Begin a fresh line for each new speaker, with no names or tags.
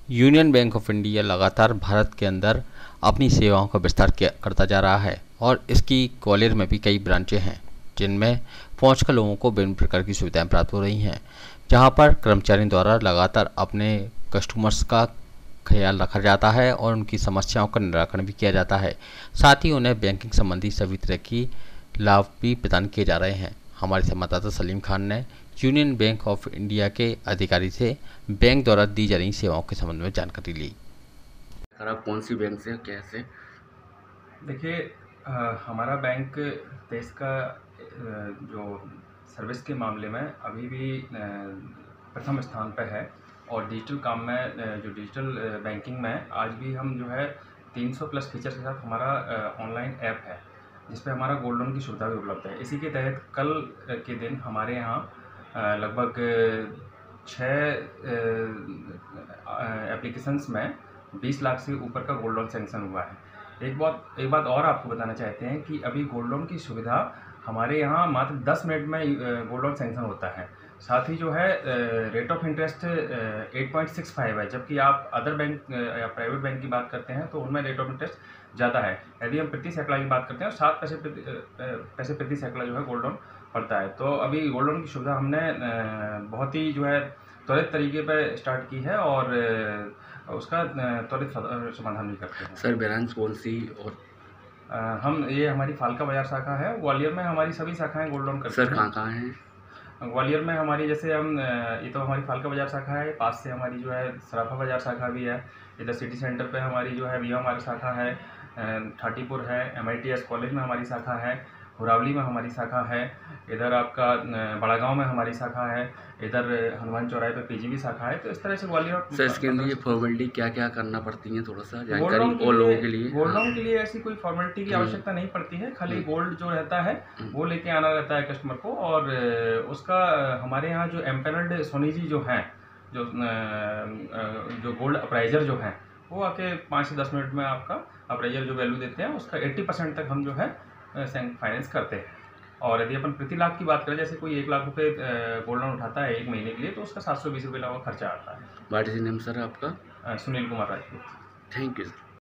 Union bank of India लगातार भारत के अंदर अपनी सेवाओं का विस्तार करता जा रहा है और इसकी ग्वालियर में भी कई ब्रांचें हैं जिनमें पहुंचकर लोगों को विभिन्न प्रकार की सुविधाएं प्राप्त हो रही हैं, जहां पर कर्मचारियों द्वारा लगातार अपने कस्टमर्स का ख्याल रखा जाता है और उनकी समस्याओं का निराकरण भी किया जाता है। साथ ही उन्हें बैंकिंग संबंधी सभी तरह की लाभ भी प्रदान किए जा रहे हैं। हमारे संवाददाता सलीम खान ने यूनियन बैंक ऑफ इंडिया के अधिकारी से बैंक द्वारा दी जा रही सेवाओं के संबंध में जानकारी ली।
सर, आप कौन सी बैंक से कैसे?
देखिए, हमारा बैंक देश का जो सर्विस के मामले में अभी भी प्रथम स्थान पर है और डिजिटल काम में जो डिजिटल बैंकिंग में आज भी हम जो है 300 प्लस फीचर्स के साथ हमारा ऑनलाइन ऐप है जिस पे हमारा गोल्ड लोन की सुविधा भी उपलब्ध है। इसी के तहत कल के दिन हमारे यहाँ लगभग 6 एप्लीकेशंस में 20 लाख से ऊपर का गोल्ड लोन सैंक्शन हुआ है। एक बात और आपको बताना चाहते हैं कि अभी गोल्ड लोन की सुविधा हमारे यहाँ मात्र 10 मिनट में गोल्ड लोन सैंक्शन होता है। साथ ही जो है रेट ऑफ इंटरेस्ट 8.65 है, जबकि आप अदर बैंक या प्राइवेट बैंक की बात करते हैं तो उनमें रेट ऑफ इंटरेस्ट ज़्यादा है। यदि हम प्रति सैकड़ा की बात करते हैं 7 पैसे प्रति सैकड़ा जो है गोल्ड लोन पड़ता है। तो अभी गोल्ड लोन की सुविधा हमने बहुत ही जो है त्वरित तरीके पर स्टार्ट की है और उसका त्वरित समाधान भी करते हैं।
सर, ब्रांच कौन सी? और
ये हमारी फालका बाजार शाखा है। ग्वालियर में हमारी सभी शाखाएं गोल्ड लोन करती हैं।
सर, कहाँ हैं?
ग्वालियर में हमारी जैसे हम ये तो हमारी फालका बाजार शाखा है, पास से हमारी जो है सराफा बाजार शाखा भी है। इधर सिटी सेंटर पे हमारी जो है वी हमारी शाखा है, ठाटीपुर है, MITS कॉलेज में हमारी शाखा है, हुरावली में हमारी शाखा है, इधर आपका बड़ा गांव में हमारी शाखा है, इधर हनुमान चौराहे पे PGB शाखा है। तो इस तरह से ग्वालियर।
सर, इसके लिए फॉर्मेलिटी क्या क्या करना पड़ती है, थोड़ा सा जानकारी और लोगों के लिए?
गोल्ड लोन के लिए ऐसी कोई फॉर्मेलिटी की आवश्यकता नहीं पड़ती है। खाली गोल्ड जो रहता है वो लेके आना रहता है कस्टमर को और उसका हमारे यहाँ जो एम्पैनल्ड सोनी जी जो हैं, जो गोल्ड अप्राइजर जो हैं, वो आके 5 से 10 मिनट में आपका अप्राइजर जो वैल्यू देते हैं उसका 80% तक हम जो है फाइनेंस करते हैं। और यदि अपन प्रति लाख की बात करें, जैसे कोई 1 लाख रुपए गोल्ड लोन उठाता है 1 महीने के लिए, तो उसका 720 रुपये का खर्चा आता है।
व्हाट इज नेम सर आपका?
Sunil Kumar Rajput.
Thank you sir.